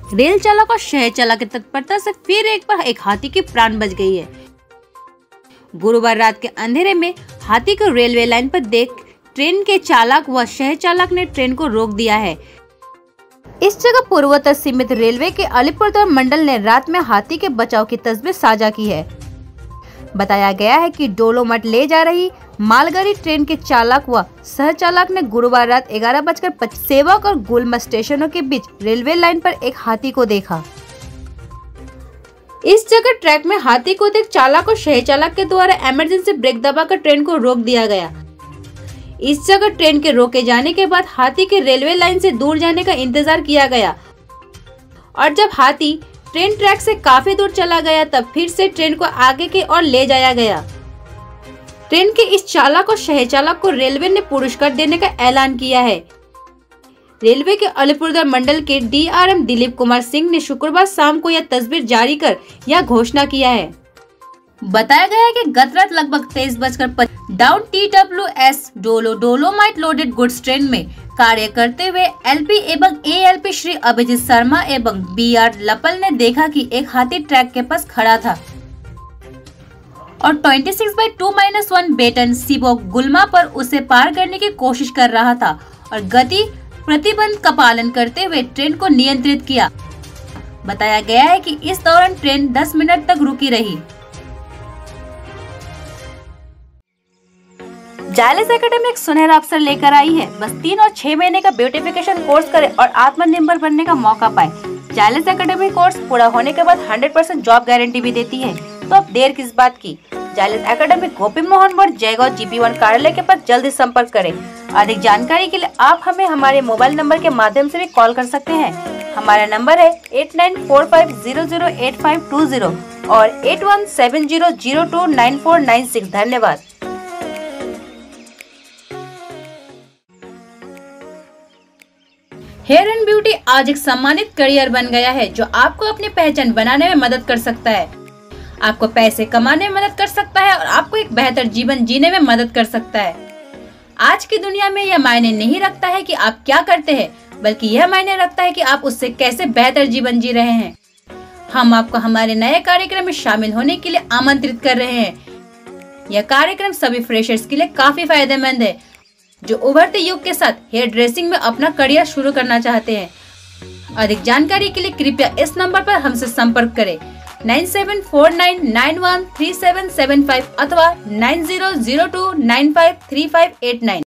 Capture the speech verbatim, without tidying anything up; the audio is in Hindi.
रेल चालक और शहर चालक की तत्परता से फिर एक बार एक हाथी की प्राण बच गई है। गुरुवार रात के अंधेरे में हाथी को रेलवे लाइन पर देख ट्रेन के चालक व शहर चालक ने ट्रेन को रोक दिया है। इस जगह पूर्वोत्तर सीमित रेलवे के अलीपुरद्वार मंडल ने रात में हाथी के बचाव की तस्वीर साझा की है। बताया गया है कि डोलोमठ ले जा रही मालगाड़ी ट्रेन के चालक व सह चालक ने गुरुवार रात ग्यारह बजकर पच्चीस सेवक और गुलम स्टेशनों के बीच रेलवे लाइन पर एक हाथी को देखा। इस जगह ट्रैक में हाथी को देख चालक और शहर चालक के द्वारा इमरजेंसी ब्रेक दबाकर ट्रेन को रोक दिया गया। इस जगह ट्रेन के रोके जाने के बाद हाथी के रेलवे लाइन से दूर जाने का इंतजार किया गया और जब हाथी ट्रेन ट्रैक से काफी दूर चला गया तब फिर से ट्रेन को आगे की ओर ले जाया गया। ट्रेन के इस चालक और शहर चालक को रेलवे ने पुरस्कार देने का ऐलान किया है। रेलवे के अलीपुरद्वार मंडल के डीआरएम दिलीप कुमार सिंह ने शुक्रवार शाम को यह तस्वीर जारी कर यह घोषणा किया है। बताया गया है कि गत रात लगभग तेईस बजकर डाउन टी डब्ल्यू एस डोलो डोलोमाइट लोडेड गुड्स ट्रेन में कार्य करते हुए एलपी एवं एएलपी श्री अभिजीत शर्मा एवं बी आर लपल ने देखा कि एक हाथी ट्रैक के पास खड़ा था और छब्बीस बाई टू माइनस वन बेटन सीबोक गुलमा पर उसे पार करने की कोशिश कर रहा था और गति प्रतिबंध का पालन करते हुए ट्रेन को नियंत्रित किया। बताया गया है कि इस दौरान ट्रेन दस मिनट तक रुकी रही। जायलेस एकेडमी एक सुनहरा अवसर लेकर आई है। बस तीन और छह महीने का ब्यूटिफिकेशन कोर्स करें और आत्मनिर्भर बनने का मौका पाए। जायलेस एकेडमी कोर्स पूरा होने के बाद सौ परसेंट जॉब गारंटी भी देती है, तो अब देर किस बात की। जायलेस एकेडमी गोपी मोहन मोड़ जयगांव जीपी वन कार्यालय के पास जल्दी संपर्क करें। अधिक जानकारी के लिए आप हमें हमारे मोबाइल नंबर के माध्यम से भी कॉल कर सकते हैं। हमारा नंबर है eight nine four five zero zero eight five two zero और eight one seven zero zero two nine four nine six. धन्यवाद। हेयर एंड ब्यूटी आज एक सम्मानित करियर बन गया है जो आपको अपनी पहचान बनाने में मदद कर सकता है, आपको पैसे कमाने में मदद कर सकता है और आपको एक बेहतर जीवन जीने में मदद कर सकता है। आज की दुनिया में यह मायने नहीं रखता है कि आप क्या करते हैं, बल्कि यह मायने रखता है कि आप उससे कैसे बेहतर जीवन जी रहे हैं। हम आपको हमारे नए कार्यक्रम में शामिल होने के लिए आमंत्रित कर रहे हैं। यह कार्यक्रम सभी फ्रेशर्स के लिए काफी फायदेमंद है जो उभरते युग के साथ हेयर ड्रेसिंग में अपना करियर शुरू करना चाहते हैं। अधिक जानकारी के लिए कृपया इस नंबर पर हमसे संपर्क करें nine seven four nine nine one three seven seven five अथवा nine zero zero two nine five three five eight nine.